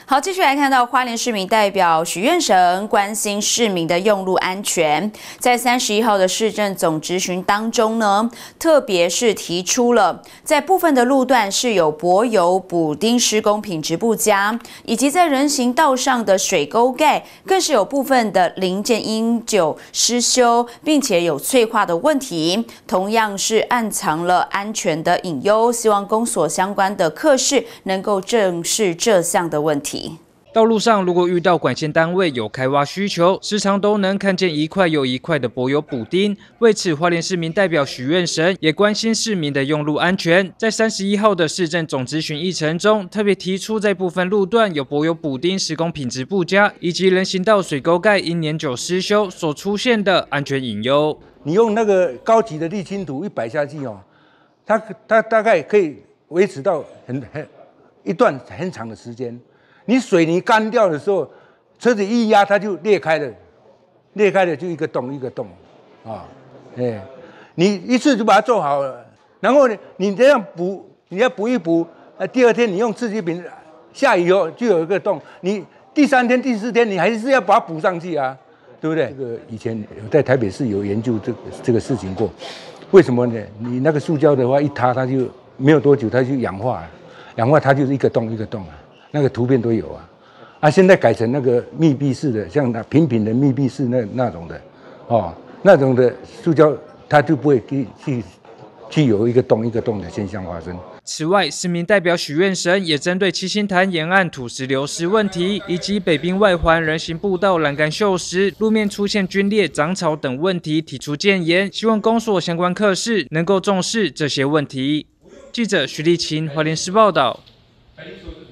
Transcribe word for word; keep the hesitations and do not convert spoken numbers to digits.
好，继续来看到花莲市民代表许愿神关心市民的用路安全，在三十一号的市政总质询当中呢，特别是提出了在部分的路段是有柏油补丁施工品质不佳，以及在人行道上的水沟盖更是有部分的零件因久失修，并且有脆化的问题，同样是暗藏了安全的隐忧，希望公所相关的课室能够正视这项的问题。 道路上如果遇到管线单位有开挖需求，时常都能看见一块又一块的柏油补丁。为此，花莲市民代表许愿神也关心市民的用路安全，在三十一号的市政总质询议程中，特别提出在部分路段有柏油补丁施工品质不佳，以及人行道水沟盖因年久失修所出现的安全隐忧。 你用那个高级的沥青土一摆下去哦，它它大概可以维持到很很一段很长的时间。你水泥干掉的时候，车子一压它就裂开了，裂开了就一个洞一个洞，啊，哎，你一次就把它做好了，然后呢，你这样补，你要补一补，呃，第二天你用刺激品下雨后就有一个洞，你第三天、第四天你还是要把它补上去啊，对不对？这个以前有在台北市有研究这个这个事情过，为什么呢？你那个塑胶的话一塌，它就没有多久它就氧化了，氧化它就是一个洞一个洞啊。那个图片都有啊，啊，现在改成那个密闭式的，像那平平的密闭式那那种的，哦，那种的塑胶它就不会去去去有一个洞一个洞的现象发生。 此外，市民代表许愿神也针对七星潭沿岸土石流失问题，以及北滨外环人行步道栏杆锈蚀、路面出现龟裂、长草等问题提出建言，希望公所相关课室能够重视这些问题。记者徐立琴，花莲市报道。